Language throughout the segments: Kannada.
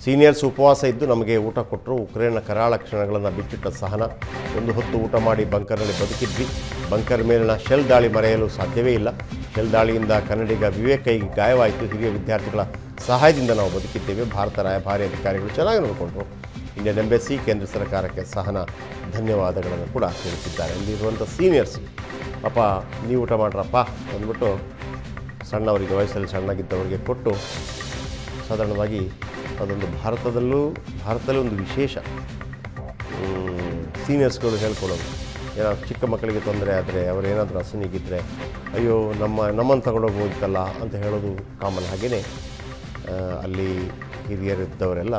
ಸೀನಿಯರ್ಸ್ ಉಪವಾಸ ಇದ್ದು ನಮಗೆ ಊಟ ಕೊಟ್ಟರು. ಉಕ್ರೇನ್ನ ಕರಾಳ ಕ್ಷಣಗಳನ್ನು ಬಿಚ್ಚಿಟ್ಟ ಸಹನ. ಒಂದು ಹೊತ್ತು ಊಟ ಮಾಡಿ ಬಂಕರ್ನಲ್ಲಿ ಬದುಕಿದ್ವಿ. ಬಂಕರ್ ಮೇಲಿನ ಶೆಲ್ ದಾಳಿ ಮರೆಯಲು ಸಾಧ್ಯವೇ ಇಲ್ಲ. ಶೆಲ್ ದಾಳಿಯಿಂದ ಕನ್ನಡಿಗ ವಿವೇಕ್ ಕೈಗೆ ಗಾಯವಾಯಿತು. ಹಿರಿಯ ವಿದ್ಯಾರ್ಥಿಗಳ ಸಹಾಯದಿಂದ ನಾವು ಬದುಕಿದ್ದೇವೆ. ಭಾರತ ರಾಯಭಾರಿ ಅಧಿಕಾರಿಗಳು ಚೆನ್ನಾಗಿ ನೋಡಿಕೊಂಡರು. ಇಂಡಿಯನ್ ಎಂಬೆಸಿ ಕೇಂದ್ರ ಸರ್ಕಾರಕ್ಕೆ ಸಹನ ಧನ್ಯವಾದಗಳನ್ನು ಕೂಡ ತಿಳಿಸಿದ್ದಾರೆ. ಇಲ್ಲಿರುವಂಥ ಸೀನಿಯರ್ಸ್ ಪಾಪ ನೀವು ಊಟ ಮಾಡ್ರಪ್ಪ ಅಂದ್ಬಿಟ್ಟು ಸಣ್ಣವರಿಗೆ, ವಯಸ್ಸಲ್ಲಿ ಸಣ್ಣಗಿದ್ದವರಿಗೆ ಕೊಟ್ಟು, ಸಾಧಾರಣವಾಗಿ ಅದೊಂದು ಭಾರತದಲ್ಲಿ ಒಂದು ವಿಶೇಷ ಸೀನಿಯರ್ಸ್ಗಳು ಹೇಳ್ಕೊಳ್ಳೋದು. ಏನಾದ್ರು ಚಿಕ್ಕ ಮಕ್ಕಳಿಗೆ ತೊಂದರೆ ಆದರೆ ಅವರೇನಾದರೂ ಹಸನಿಗಿದ್ದರೆ ಅಯ್ಯೋ ನಮ್ಮನ್ನು ತಗೊಂಡೋಗ್ಬೋದಿತ್ತಲ್ಲ ಅಂತ ಹೇಳೋದು ಕಾಮನ್. ಹಾಗೆಯೇ ಅಲ್ಲಿ ಹಿರಿಯರಿದ್ದವರೆಲ್ಲ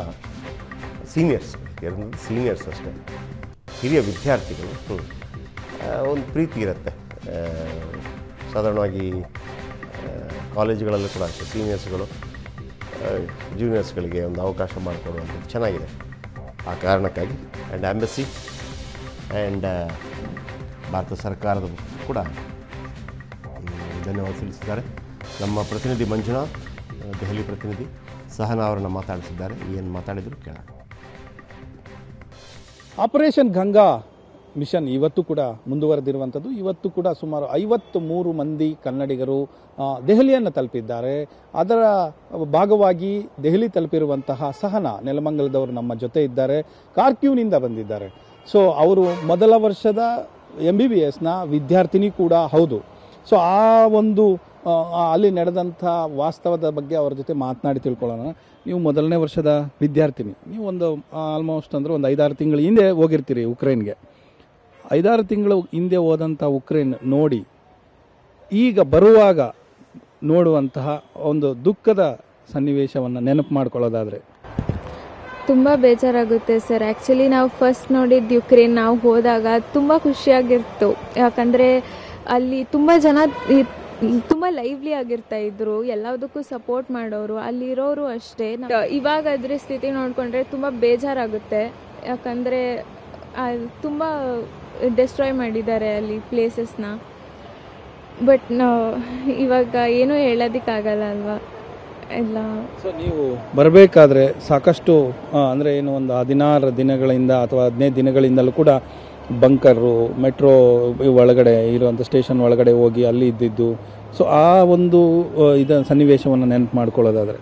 ಸೀನಿಯರ್ಸ್ ಅಷ್ಟೇ, ಹಿರಿಯ ವಿದ್ಯಾರ್ಥಿಗಳು ಒಂದು ಪ್ರೀತಿ ಇರುತ್ತೆ. ಸಾಧಾರಣವಾಗಿ ಕಾಲೇಜುಗಳಲ್ಲೂ ಕೂಡ ಅಷ್ಟೇ ಸೀನಿಯರ್ಸ್ಗಳು ಜೂನಿಯರ್ಸ್ಗಳಿಗೆ ಒಂದು ಅವಕಾಶ ಮಾಡಿಕೊಡುವಂಥದ್ದು ಚೆನ್ನಾಗಿದೆ. ಆ ಕಾರಣಕ್ಕಾಗಿ ಆ್ಯಂಡ್ ಎಂಬೆಸಿ ಆ್ಯಂಡ್ ಭಾರತ ಸರ್ಕಾರದ ಕೂಡ ಧನ್ಯವಾದ ತಿಳಿಸಿದ್ದಾರೆ. ನಮ್ಮ ಪ್ರತಿನಿಧಿ ಮಂಜುನಾಥ್, ದೆಹಲಿ ಪ್ರತಿನಿಧಿ ಸಹನಾ ಅವರನ್ನು ಮಾತಾಡಿಸಿದ್ದಾರೆ. ಏನು ಮಾತಾಡಿದ್ರು ಕೇಳೋಣ. ಆಪರೇಷನ್ ಗಂಗಾ ಮಿಷನ್ ಇವತ್ತು ಕೂಡ ಮುಂದುವರೆದಿರುವಂಥದ್ದು. ಇವತ್ತು ಕೂಡ ಸುಮಾರು 53 ಮಂದಿ ಕನ್ನಡಿಗರು ದೆಹಲಿಯನ್ನು ತಲುಪಿದ್ದಾರೆ. ಅದರ ಭಾಗವಾಗಿ ದೆಹಲಿ ತಲುಪಿರುವಂತಹ ಸಹನಾ ನೆಲಮಂಗಲದವರು ನಮ್ಮ ಜೊತೆ ಇದ್ದಾರೆ. ಕಾರ್ಕ್ಯೂನಿಂದ ಬಂದಿದ್ದಾರೆ. ಸೊ ಅವರು ಮೊದಲ ವರ್ಷದ MBBSನ ವಿದ್ಯಾರ್ಥಿನಿ ಕೂಡ ಹೌದು. ಸೊ ಆ ಒಂದು ಅಲ್ಲಿ ನಡೆದಂಥ ವಾಸ್ತವದ ಬಗ್ಗೆ ಅವರ ಜೊತೆ ಮಾತನಾಡಿ ತಿಳ್ಕೊಳ್ಳೋಣ. ನೀವು ಮೊದಲನೇ ವರ್ಷದ ವಿದ್ಯಾರ್ಥಿನಿ, ನೀವು ಒಂದು ಆಲ್ಮೋಸ್ಟ್ ಅಂದರೆ ಒಂದು 5-6 ತಿಂಗಳ ಹಿಂದೆ ಹೋಗಿರ್ತೀರಿ ಉಕ್ರೇನ್ಗೆ. 5-6 ತಿಂಗಳು ಹಿಂದೆ ಹೋದಂಥ ಉಕ್ರೇನ್ ನೋಡಿ ಈಗ ಬರುವಾಗ ನೋಡುವಂತಹ ಒಂದು ದುಃಖದ ಸನ್ನಿವೇಶವನ್ನು ನೆನಪು ಮಾಡ್ಕೊಳ್ಳೋದಾದರೆ? ತುಂಬ ಬೇಜಾರಾಗುತ್ತೆ ಸರ್. ಆ್ಯಕ್ಚುಲಿ ನಾವು ಫಸ್ಟ್ ನೋಡಿದ್ದು ಯುಕ್ರೇನ್. ನಾವು ಹೋದಾಗ ತುಂಬ ಖುಷಿಯಾಗಿತ್ತು. ಯಾಕಂದರೆ ಅಲ್ಲಿ ತುಂಬ ಜನ ತುಂಬ ಲೈವ್ಲಿ ಆಗಿರ್ತಾ ಇದ್ರು, ಎಲ್ಲದಕ್ಕೂ ಸಪೋರ್ಟ್ ಮಾಡೋರು, ಅಲ್ಲಿರೋರು ಅಷ್ಟೇ. ಇವಾಗ ಅದ್ರ ಸ್ಥಿತಿ ನೋಡಿಕೊಂಡ್ರೆ ತುಂಬ ಬೇಜಾರಾಗುತ್ತೆ. ಯಾಕಂದರೆ ತುಂಬ ಡೆಸ್ಟ್ರಾಯ್ ಮಾಡಿದ್ದಾರೆ ಅಲ್ಲಿ ಪ್ಲೇಸಸ್ನ. ಬಟ್ ಇವಾಗ ಏನೂ ಹೇಳೋದಕ್ಕಾಗಲ್ಲ ಅಲ್ವಾ ಎಲ್ಲ. ಸೊ ನೀವು ಬರಬೇಕಾದ್ರೆ ಸಾಕಷ್ಟು ಅಂದರೆ ಏನು ಒಂದು 16 ದಿನಗಳಿಂದ ಅಥವಾ 15 ದಿನಗಳಿಂದಲೂ ಕೂಡ ಬಂಕರು, ಮೆಟ್ರೋ ಒಳಗಡೆ ಇರುವಂಥ ಸ್ಟೇಷನ್ ಒಳಗಡೆ ಹೋಗಿ ಅಲ್ಲಿ ಇದ್ದಿದ್ದು. ಸೊ ಆ ಒಂದು ಸನ್ನಿವೇಶವನ್ನು ನೆನಪು ಮಾಡ್ಕೊಳ್ಳೋದಾದರೆ?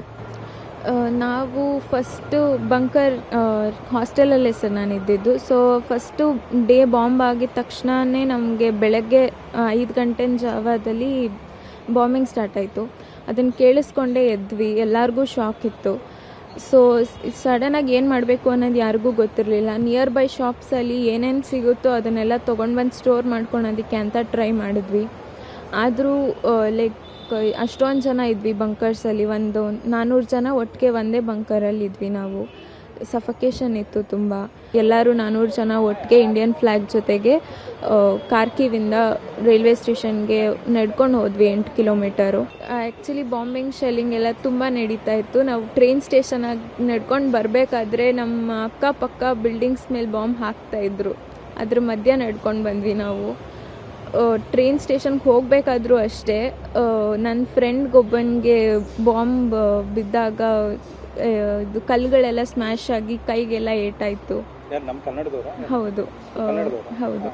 ನಾವು ಫಸ್ಟು ಬಂಕರ್ ಹಾಸ್ಟೆಲಲ್ಲೇ ಸರ್ ನಾನು ಇದ್ದಿದ್ದು. ಸೊ ಫಸ್ಟು ಡೇ ಬಾಂಬ್ ಆಗಿದ ತಕ್ಷಣವೇ ನಮಗೆ ಬೆಳಗ್ಗೆ 5 ಗಂಟೆ ಜಾವದಲ್ಲಿ ಬಾಂಬಿಂಗ್ ಸ್ಟಾರ್ಟ್ ಆಯಿತು. ಅದನ್ನು ಕೇಳಿಸ್ಕೊಂಡೇ ಎದ್ವಿ. ಎಲ್ಲರಿಗೂ ಶಾಕ್ ಇತ್ತು. ಸೊ ಸಡನ್ನಾಗಿ ಏನು ಮಾಡಬೇಕು ಅನ್ನೋದು ಯಾರಿಗೂ ಗೊತ್ತಿರಲಿಲ್ಲ. ನಿಯರ್ ಬೈ ಶಾಪ್ಸಲ್ಲಿ ಏನೇನು ಸಿಗುತ್ತೋ ಅದನ್ನೆಲ್ಲ ತೊಗೊಂಡು ಬಂದು ಸ್ಟೋರ್ ಮಾಡ್ಕೊಳೋದಕ್ಕೆ ಅಂತ ಟ್ರೈ ಮಾಡಿದ್ವಿ. ಆದರೂ ಲೈಕ್ ಅಷ್ಟೊಂದು ಜನ ಇದ್ವಿ ಬಂಕರ್ಸಲ್ಲಿ. ಒಂದು 400 ಜನ ಒಟ್ಟಿಗೆ ಒಂದೇ ಬಂಕರಲ್ಲಿ ಇದ್ವಿ ನಾವು. ಸಫಕೇಶನ್ ಇತ್ತು ತುಂಬ. ಎಲ್ಲರೂ 400 ಜನ ಒಟ್ಟಿಗೆ ಇಂಡಿಯನ್ ಫ್ಲ್ಯಾಗ್ ಜೊತೆಗೆ ಕಾರ್ಕಿವಿಂದ ರೈಲ್ವೆ ಸ್ಟೇಷನ್ಗೆ ನಡ್ಕೊಂಡು ಹೋದ್ವಿ 8 ಕಿಲೋಮೀಟರು. ಆ್ಯಕ್ಚುಲಿ ಬಾಂಬಿಂಗ್ ಶೆಲ್ಲಿಂಗ್ ಎಲ್ಲ ತುಂಬ ನಡೀತಾ ಇತ್ತು. ನಾವು ಟ್ರೈನ್ ಸ್ಟೇಷನಾಗಿ ನಡ್ಕೊಂಡು ಬರಬೇಕಾದ್ರೆ ನಮ್ಮ ಅಕ್ಕಪಕ್ಕ ಬಿಲ್ಡಿಂಗ್ಸ್ ಮೇಲೆ ಬಾಂಬ್ ಹಾಕ್ತಾಯಿದ್ರು. ಅದ್ರ ಮಧ್ಯೆ ನಡ್ಕೊಂಡು ಬಂದ್ವಿ ನಾವು. ಟ್ರೈನ್ ಸ್ಟೇಷನ್ಗೆ ಹೋಗಬೇಕಾದ್ರೂ ಅಷ್ಟೇ, ನನ್ನ ಫ್ರೆಂಡ್ಗೊಬ್ಬನಿಗೆ ಬಾಂಬ್ ಬಿದ್ದಾಗ ಇದು ಕಲ್ಲುಗಳೆಲ್ಲ ಸ್ಮ್ಯಾಶ್ ಆಗಿ ಕೈಗೆಲ್ಲ ಏಟಾಯಿತು. ಹೌದು ಹೌದು,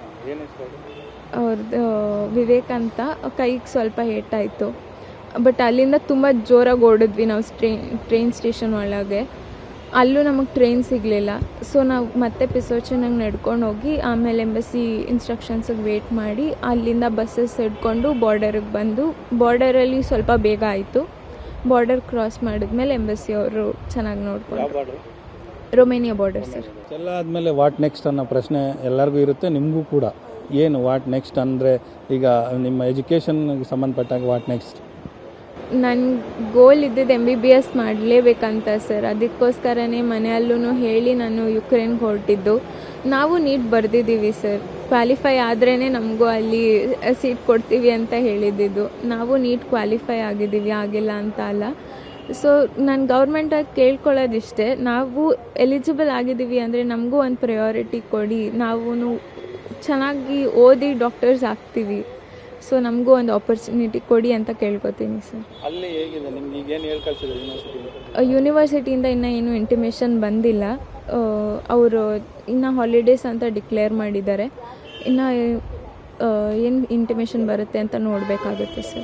ಅವ್ರದ್ದು ವಿವೇಕ್ ಅಂತ. ಕೈಗೆ ಸ್ವಲ್ಪ ಏಟಾಯಿತು. ಬಟ್ ಅಲ್ಲಿಂದ ತುಂಬ ಜೋರಾಗಿ ಓಡಿದ್ವಿ ನಾವು ಟ್ರೈನ್ ಸ್ಟೇಷನ್ ಒಳಗೆ. ಅಲ್ಲೂ ನಮಗೆ ಟ್ರೈನ್ ಸಿಗಲಿಲ್ಲ. ಸೊ ನಾವು ಮತ್ತೆ ಪಿಸೋಚನಾಗಿ ನಡ್ಕೊಂಡು ಹೋಗಿ ಆಮೇಲೆ ಎಂಬಸಿ ಇನ್ಸ್ಟ್ರಕ್ಷನ್ಸಿಗೆ ವೇಟ್ ಮಾಡಿ ಅಲ್ಲಿಂದ ಬಸ್ಸಸ್ ಹಿಡ್ಕೊಂಡು ಬಾರ್ಡರಿಗೆ ಬಂದು, ಬಾರ್ಡರಲ್ಲಿ ಸ್ವಲ್ಪ ಬೇಗ ಆಯಿತು. ಬಾರ್ಡರ್ ಕ್ರಾಸ್ ಮಾಡಿದ್ಮೇಲೆ ಎಂಬಸಿ ಅವರು ಚೆನ್ನಾಗಿ ನೋಡ್ಕೊಂಡು. Romania border sir. ಎಲ್ಲ ಆದಮೇಲೆ ವಾಟ್ ನೆಕ್ಸ್ಟ್ ಅನ್ನೋ ಪ್ರಶ್ನೆ ಎಲ್ಲರಿಗೂ ಇರುತ್ತೆ, ನಿಮಗೂ ಕೂಡ. ಏನು ವಾಟ್ ನೆಕ್ಸ್ಟ್ ಅಂದರೆ, ಈಗ ನಿಮ್ಮ ಎಜುಕೇಷನ್ಗೆ ಸಂಬಂಧಪಟ್ಟಾಗ ವಾಟ್ ನೆಕ್ಸ್ಟ್? ನನ್ನ ಗೋಲ್ ಇದ್ದಿದ್ದು MBBS ಮಾಡಲೇಬೇಕಂತ ಸರ್. ಅದಕ್ಕೋಸ್ಕರನೇ ಮನೆಯಲ್ಲೂ ಹೇಳಿ ನಾನು ಯುಕ್ರೇನ್ಗೆ ಹೊರಟಿದ್ದು. ನಾವು ನೀಟ್ ಬರೆದಿದ್ದೀವಿ ಸರ್. ಕ್ವಾಲಿಫೈ ಆದ್ರೇ ನಮಗೂ ಅಲ್ಲಿ ಸೀಟ್ ಕೊಡ್ತೀವಿ ಅಂತ ಹೇಳಿದ್ದು. ನಾವು ನೀಟ್ ಕ್ವಾಲಿಫೈ ಆಗಿದ್ದೀವಿ, ಆಗಿಲ್ಲ ಅಂತ ಅಲ್ಲ. ಸೊ ನಾನು ಗೌರ್ಮೆಂಟಾಗಿ ಕೇಳ್ಕೊಳ್ಳೋದಿಷ್ಟೇ, ನಾವು ಎಲಿಜಿಬಲ್ ಆಗಿದ್ದೀವಿ ಅಂದರೆ ನಮಗೂ ಒಂದು ಪ್ರಯಾರಿಟಿ ಕೊಡಿ. ನಾವು ಚೆನ್ನಾಗಿ ಓದಿ ಡಾಕ್ಟರ್ಸ್ ಆಗ್ತೀವಿ. ಸೊ ನಮಗೂ ಒಂದು ಆಪರ್ಚುನಿಟಿ ಕೊಡಿ ಅಂತ ಕೇಳ್ಕೊತೀನಿ ಸರ್. ಅಲ್ಲಿ ಹೇಗಿದೆ ನಿಮ್ಗೆ ಈಗ ಏನು ಹೇಳಿ ಕಳಿಸಿದ್ರು ಯೂನಿವರ್ಸಿಟಿಯಿಂದ ಇನ್ನೂ ಏನು ಇಂಟಿಮೇಷನ್ ಬಂದಿಲ್ಲ. ಅವರು ಇನ್ನು ಹಾಲಿಡೇಸ್ ಅಂತ ಡಿಕ್ಲೇರ್ ಮಾಡಿದ್ದಾರೆ. ಇನ್ನು ಏನು ಇಂಟಿಮೇಷನ್ ಬರುತ್ತೆ ಅಂತ ನೋಡಬೇಕಾಗುತ್ತೆ ಸರ್.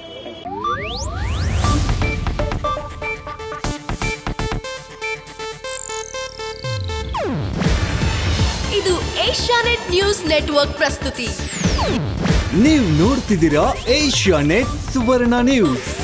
ಇದು ಏಷ್ಯಾನೆಟ್ ನ್ಯೂಸ್ ನೆಟ್ವರ್ಕ್ ಪ್ರಸ್ತುತಿ. ನೀವು ನೋಡ್ತಿದ್ದೀರಾ ಏಷ್ಯಾನೆಟ್ ಸುವರ್ಣ ನ್ಯೂಸ್.